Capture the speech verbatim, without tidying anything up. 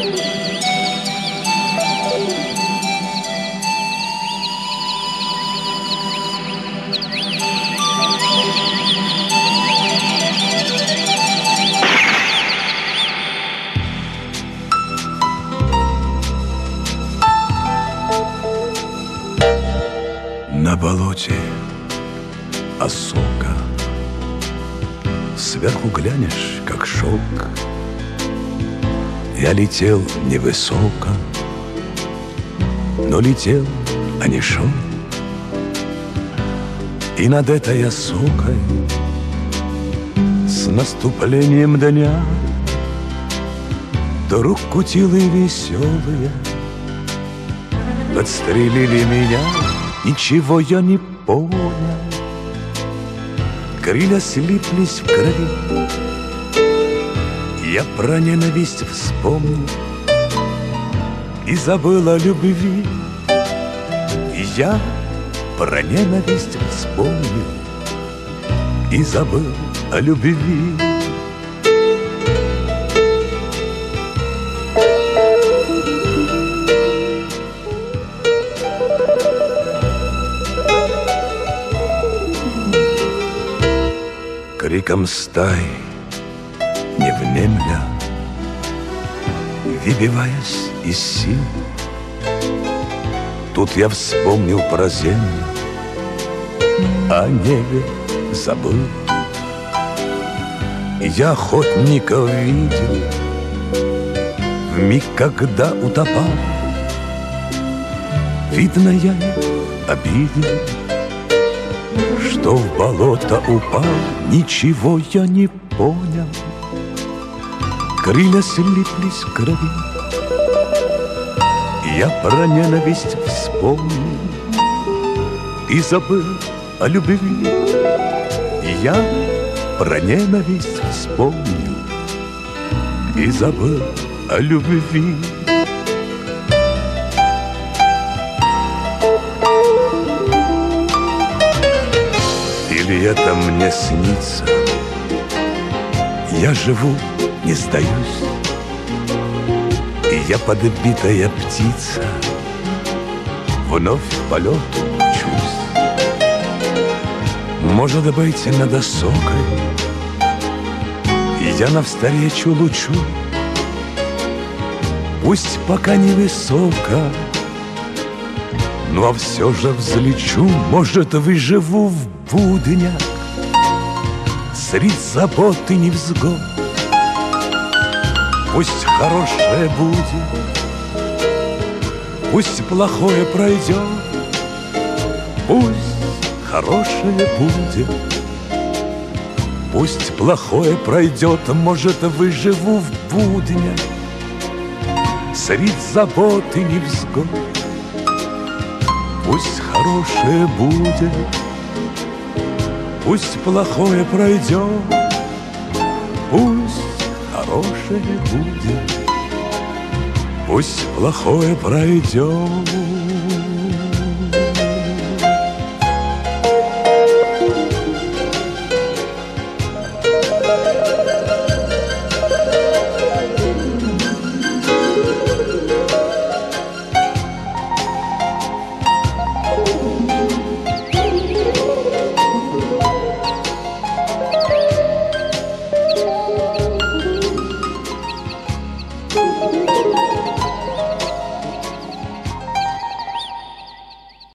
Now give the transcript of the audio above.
На болоте осока, сверху глянешь, как шелк. Я летел невысоко, но летел, а не шел. И над этой осокой с наступлением дня вдруг кутилы веселые подстрелили меня. Ничего я не понял, крылья слиплись в крови. Я про ненависть вспомнил и забыл о любви. И я про ненависть вспомнил и забыл о любви. Криком стаи не внемля, выбиваясь из сил, тут я вспомнил про землю, о небе забыл. Я охотников видел в миг, когда утопал. Видно, я их обидел, что в болото упал. Ничего я не понял, крылья слиплись в крови. Я про ненависть вспомнил и забыл о любви. Я про ненависть вспомнил и забыл о любви. Или это мне снится? Я живу, не сдаюсь, и я подбитая птица вновь в полет учусь. Может быть, над осокой я навстречу лучу, пусть пока не высоко, ну а все же взлечу. Может, выживу в буднях средь забот и невзгод. Пусть хорошее будет, пусть плохое пройдет. Пусть хорошее будет, пусть плохое пройдет. Может, выживу в буднях средь забот и невзгод. Пусть хорошее будет, пусть плохое пройдет. Пусть хорошее будет, пусть плохое пройдет. Thank you.